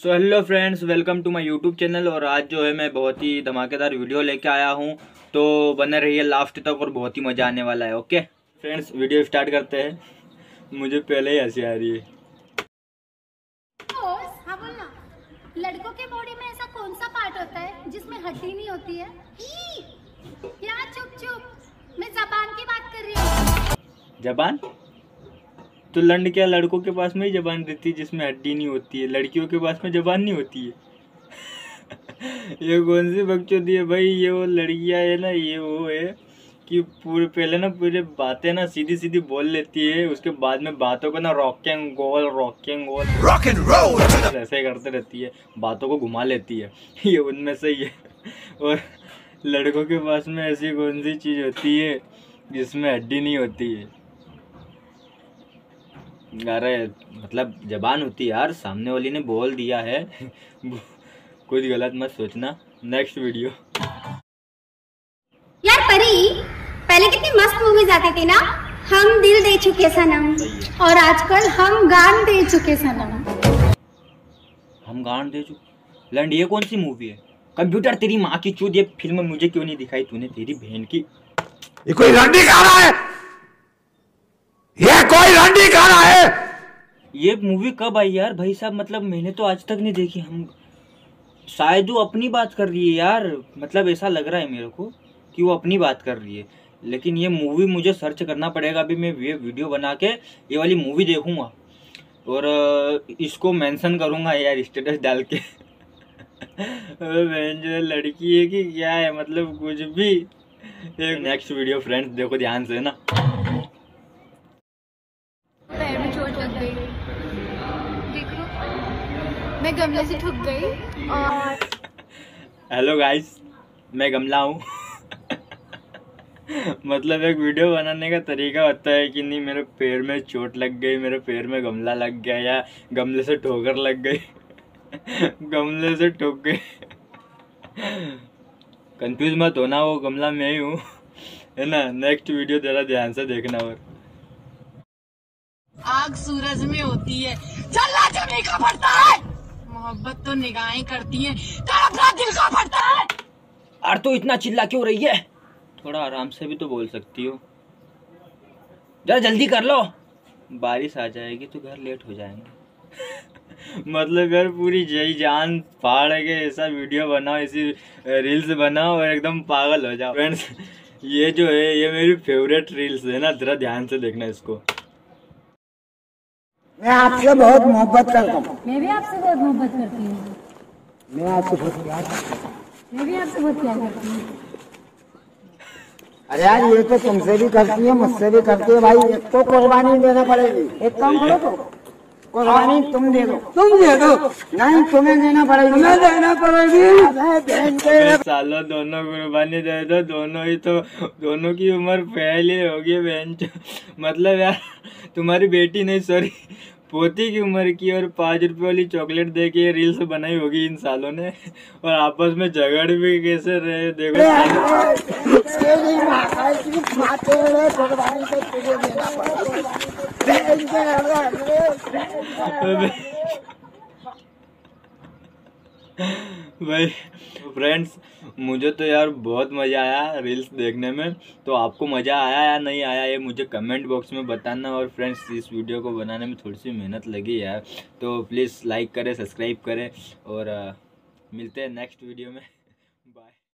So hello friends, welcome to my YouTube channel. और आज जो है मैं बहुत ही धमाकेदार वीडियो लेके आया हूँ, तो बने रहिए लास्ट तक और बहुत ही मज़ा आने वाला है। ओके फ्रेंड्स, वीडियो स्टार्ट करते हैं। मुझे पहले ही हंसी आ रही है। हाँ बोलना, लड़कों के बॉडी में ऐसा कौन सा पार्ट होता है जिसमें हड्डी नहीं होती है? यार चुप चुप, मैं जबान की बात कर रही हूँ। जबान? तो लंड क्या लड़कों के पास में ही जबान रहती है जिसमें हड्डी नहीं होती है? लड़कियों के पास में जबान नहीं होती है? ये कौन सी बकचोदी है भाई? ये वो लड़कियां है ना, ये वो है कि पहले ना पूरे बातें ना सीधी सीधी बोल लेती है, उसके बाद में बातों को ना रॉक एंड रोल ऐसे करते रहती है, बातों को घुमा लेती है। ये उनमें से ही है। और लड़कों के पास में ऐसी कौन सी चीज होती है जिसमें हड्डी नहीं होती है? अरे मतलब जबान होती है यार, सामने वाली ने बोल दिया है। कुछ गलत मत सोचना। Next video. यार परी, पहले कितनी मस्त मूवीज आती थी ना, हम दिल दे चुके सनम, और आजकल हम गान दे चुके सनम। हम गान दे चुके लैंड, ये कौन सी मूवी है? कंप्यूटर तेरी माँ की चूत, ये फिल्म मुझे क्यों नहीं दिखाई तूने? तेरी बहन की, ये कोई रंडी खा रहा है, ये कोई रंडी खा रहा है। ये मूवी कब आई यार भाई साहब? मतलब मैंने तो आज तक नहीं देखी। हम शायद वो अपनी बात कर रही है यार, मतलब ऐसा लग रहा है मेरे को कि वो अपनी बात कर रही है। लेकिन ये मूवी मुझे सर्च करना पड़ेगा। अभी मैं ये वीडियो बना के ये वाली मूवी देखूंगा और इसको मेंशन करूंगा यार, स्टेटस डाल के। बहन जो लड़की है कि क्या है, मतलब कुछ भी। नेक्स्ट वीडियो फ्रेंड्स देखो ध्यान से ना। पैर में चोट लग गई, देखो मैं गमले से ठुक गई। और हेलो गाइस, मैं गमला हूँ। मतलब एक वीडियो बनाने का तरीका होता है कि नहीं, मेरे पैर में चोट लग गई, मेरे पैर में गमला लग गया, या गमले से ठोकर लग गई। गमले से ठोक गई। कंफ्यूज मत होना, वो गमला मैं ही हूँ, है ना। नेक्स्ट वीडियो जरा ध्यान से देखना। और आग सूरज में होती है, जलना जमी का पड़ता है, मोहब्बत तो निगाहें करती हैं, तड़पना दिल का पड़ता है। यार तो इतना चिल्ला क्यों रही है? थोड़ा आराम से भी तो बोल सकती हो। जरा जल्दी कर लो, बारिश आ जाएगी तो घर लेट हो जाएंगे। मतलब यार पूरी जय जान फाड़ के ऐसा वीडियो बनाओ, ऐसी रील्स बनाओ और एकदम पागल हो जाओ। फ्रेंड्स ये जो है ये मेरी फेवरेट रील्स है ना, जरा ध्यान से देखना इसको। मैं आपसे बहुत मोहब्बत करता हूँ। मैं भी आपसे बहुत मोहब्बत करती हूँ। मैं आपसे बहुत प्यार करता हूँ। मैं भी आपसे बहुत प्यार करती हूँ। अरे यार ये तो तुमसे भी करती है, मुझसे भी करती है भाई। एक तो कुर्बानी देना पड़ेगी। एक काम करो तो कुर्बानी तुम दे दो। नहीं, तुम्हें देना पड़ेगी। तुम्हें देना पड़ेगी। सालों दोनों कुर्बानी दे दो, दोनों ही तो, दोनों की उम्र पहले होगी बहन। मतलब यार तुम्हारी बेटी नहीं, सॉरी पोती की उम्र की, और 5 रुपए वाली चॉकलेट दे के रील्स बनाई होगी इन सालों ने, और आपस में झगड़ भी कैसे रहे देखो। भाई फ्रेंड्स, मुझे तो यार बहुत मज़ा आया रील्स देखने में। तो आपको मज़ा आया या नहीं आया ये मुझे कमेंट बॉक्स में बताना। और फ्रेंड्स इस वीडियो को बनाने में थोड़ी सी मेहनत लगी यार, तो प्लीज़ लाइक करें, सब्सक्राइब करें, और मिलते हैं नेक्स्ट वीडियो में। बाय।